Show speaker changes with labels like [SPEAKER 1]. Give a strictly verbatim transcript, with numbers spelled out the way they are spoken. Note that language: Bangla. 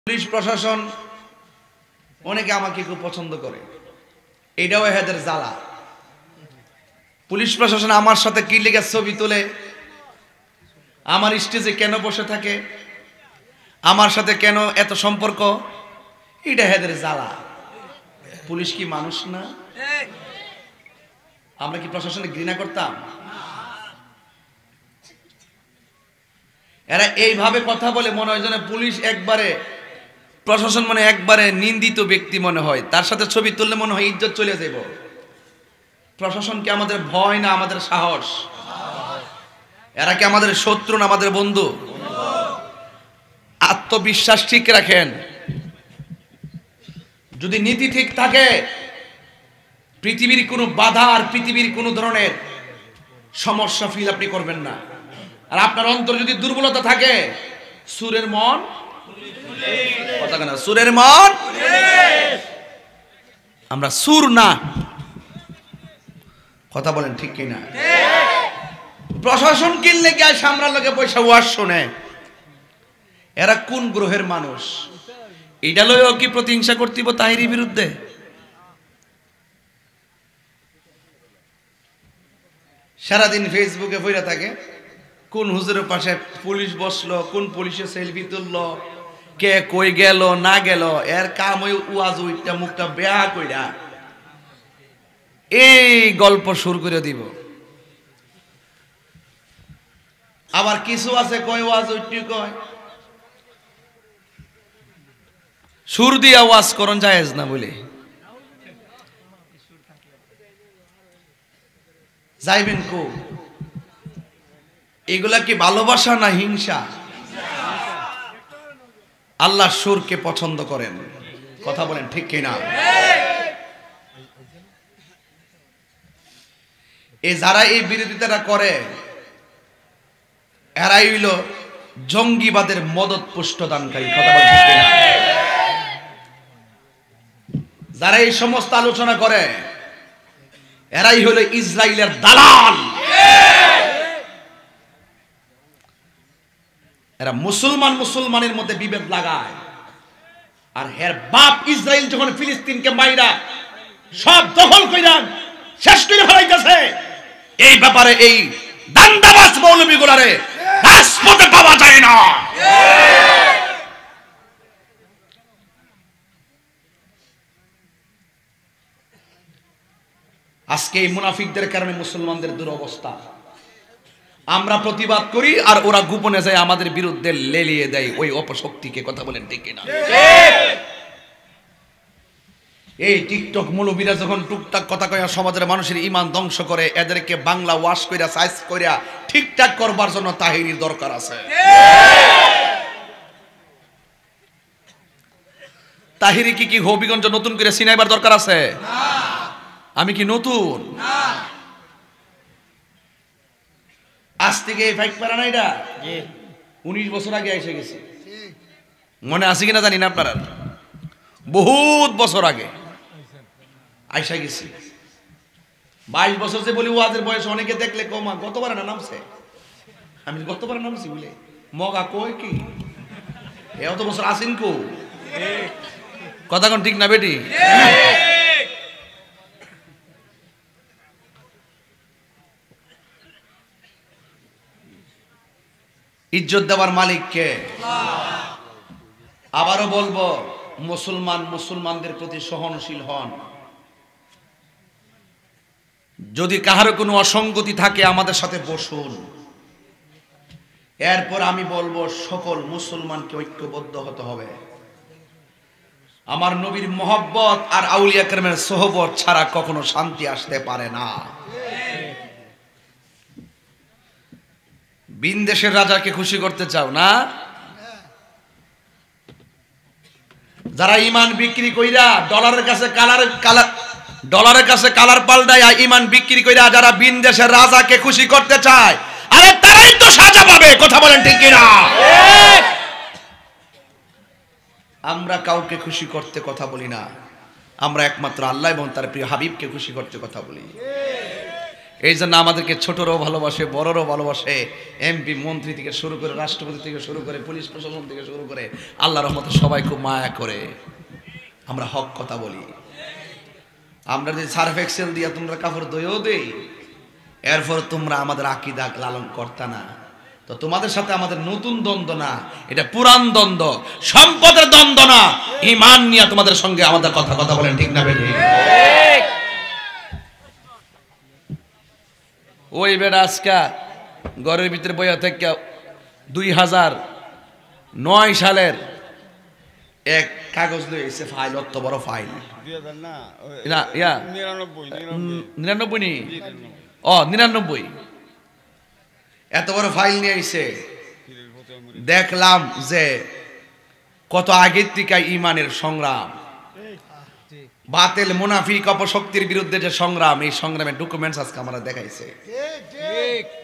[SPEAKER 1] পুলিশ প্রশাসন অনেকে আমাকে খুব পছন্দ করে, এটাও এদের জ্বালা। পুলিশ প্রশাসন আমার সাথে কি লেগে ছবি তোলে, আমার স্টেজে কেন বসে থাকে, আমার সাথে কেন এত সম্পর্ক, এটা এদের জ্বালা। পুলিশ কি মানুষ না? আমরা কি প্রশাসনে ঘৃণা করতাম? এরা এইভাবে কথা বলে, মনে হয় যেন পুলিশ একবারে, প্রশাসন মনে একবারে নিন্দিত ব্যক্তি মনে হয়, তার সাথে ছবি তুললে মনে হয় ইজ্জত চলে যাব। প্রশাসন কি আমাদের ভয় না আমাদের সাহস? এরা কি আমাদের শত্রু না আমাদের বন্ধু? আত্মবিশ্বাস ঠিক রাখেন। যদি নীতি ঠিক থাকে, পৃথিবীর কোনো বাধা আর পৃথিবীর কোনো ধরনের সমস্যা ফিল আপনি করবেন না। আর আপনার অন্তর যদি দুর্বলতা থাকে, সুরের মন কথা কেন, সুরের মন, আমরা সুর না, কথা বলেন ঠিক কিনা? প্রশাসন কিনলে গিয়ে সামরার লোকে পয়সা ওয়াজ শোনে, এরা কোন গ্রহের মানুষ? এটা লইও কি প্রতিহিংসা করতেইব তাহিরির বিরুদ্ধে? সারাদিন ফেসবুকে বইরা থাকে, কোন হুজুরের পাশে পুলিশ বসলো, কোন পুলিশে সেলফি তুললো, কে কই গেল না গেল, এর কাম ওই ওয়াজ ওইটা মুখটা বেয়া কইরা এই গল্প শুরু করে দিব। আবার কিছু আছে কয় ওয়াজ ওইটি কয়, সুর দিয়া ওয়াজ করন জায়েজ না বলে যাইবেন কো? এগুলা কি ভালোবাসা না হিংসা? আল্লাহ সুরকে পছন্দ করেন, কথা বলেন ঠিক কিনা? এই যারা এই বিরোধিতাটা করে, এরাই হইল জঙ্গিবাদের মদত পুষ্টদানকারী, কথা বলেন ঠিক কিনা? যারা এই সমস্ত আলোচনা করে, এরাই হলো ইসরায়েলের দালাল। এরা মুসলমান মুসলমানের মধ্যে বিভেদ লাগায়, আর হের বাপ ইসরায়েল যখন ফিলিস্তিনকে মাইরা সব দখল কইরা শেষ করে ফেলাইতেছে, এই ব্যাপারে এই দান্দাবাজ মৌলবীগুলারে রাজপথে পাওয়া যায় না। আজকে এই মুনাফিকদের কারণে মুসলমানদের দুরবস্থা। আমরা প্রতিবাদ করি আর ওরা গোপনে যায় আমাদের বিরুদ্ধে লেলিয়ে দেয় ওই অপশক্তিকে, কথা বলেন ঠিক কিনা? এই টিকটক মৌলবীরা যখন টুকটাক কথা কয়া সমাজের মানুষের ঈমান ধ্বংস করে, এদেরকে বাংলা ওয়াশ কইরা সাইজ কইরা ঠিকঠাক করবার জন্য তাহেরির দরকার আছে। তাহেরি কি কি হবিগঞ্জ নতুন করে সিনাইবার দরকার আছে? আমি কি নতুন? আজ থেকে এই ফাইক পারা না, এটা উনিশ বছর আগে এসে গেছে, মনে আছে কিনা জানি না আপনারা, বহুত বছর আগে আইসা গেছি। বাইশ বছর যে বলি ওয়াজের বয়স, অনেকে দেখলে কমা গতবার না নামছে, আমি গতবার নামছি বলে মগা কই কি এত বছর আসেন কো, কথা কোন ঠিক না বেটি? ইজ্জত দেওয়ার মালিক কে? আবারও বলবো, মুসলমান মুসলমানদের প্রতি সহনশীল হন। যদি কাহারও কোনো অসঙ্গতি থাকে আমাদের সাথে বসুন। এরপর আমি বলবো, সকল মুসলমানকে ঐক্যবদ্ধ হতে হবে। আমার নবীর মহব্বত আর আউলিয়া কেরামের সোহবত ছাড়া কখনো শান্তি আসতে পারে না। বিন দেশের রাজাকে খুশি করতে চাও না? যারা ইমান বিক্রি কইরা ডলারের কাছে কালার কালার ডলারের কাছে কালার পাল্টায় ইমান বিক্রি কইরা যারা বিন দেশের রাজাকে খুশি করতে চায়, আরে তারাই তো সাজা পাবে, কথা বলেন ঠিক কিনা? আমরা কাউকে খুশি করতে কথা বলি না, আমরা একমাত্র আল্লাহ এবং তার প্রিয় হাবিবকে খুশি করতে কথা বলি। এই জন্য আমাদেরকে ছোটরাও ভালোবাসে, বড়রাও ভালোবাসে, এমপি মন্ত্রী থেকে শুরু করে, রাষ্ট্রপতি থেকে শুরু করে, পুলিশ প্রশাসন থেকে শুরু করে, আল্লাহর রহমতে সবাই খুব মায়া করে। আমরা হক কথা বলি। আমরা যদি সার্ফ এক্সেল দিয়া তোমরা কাপড় ধুয়েও দেই, এরপর তোমরা আমাদের আকীদা লালন করতা না, তো তোমাদের সাথে আমাদের নতুন দ্বন্দ্ব না, এটা পুরান দ্বন্দ্ব, সম্পদের দ্বন্দ্ব না, ঈমান নিয়ে তোমাদের সঙ্গে আমাদের কথা কথা বলেন, ঠিক না বেঠিক? ওই বেটা আজকা ঘরের ভিতরে বইয়া থেকে দুই হাজার নয় সালের এক কাগজ লয়ে এসে ফাইল, অত বড় ফাইল, নিরানব্বই নি ও নিরানব্বই এত বড় ফাইল নিয়ে এসে দেখলাম যে কত আগের থেকে ইমানের সংগ্রাম, বাতিল মুনাফিক অপশক্তির বিরুদ্ধে যে সংগ্রাম, এই সংগ্রামের ডকুমেন্টস আজকে আমরা দেখাইছে।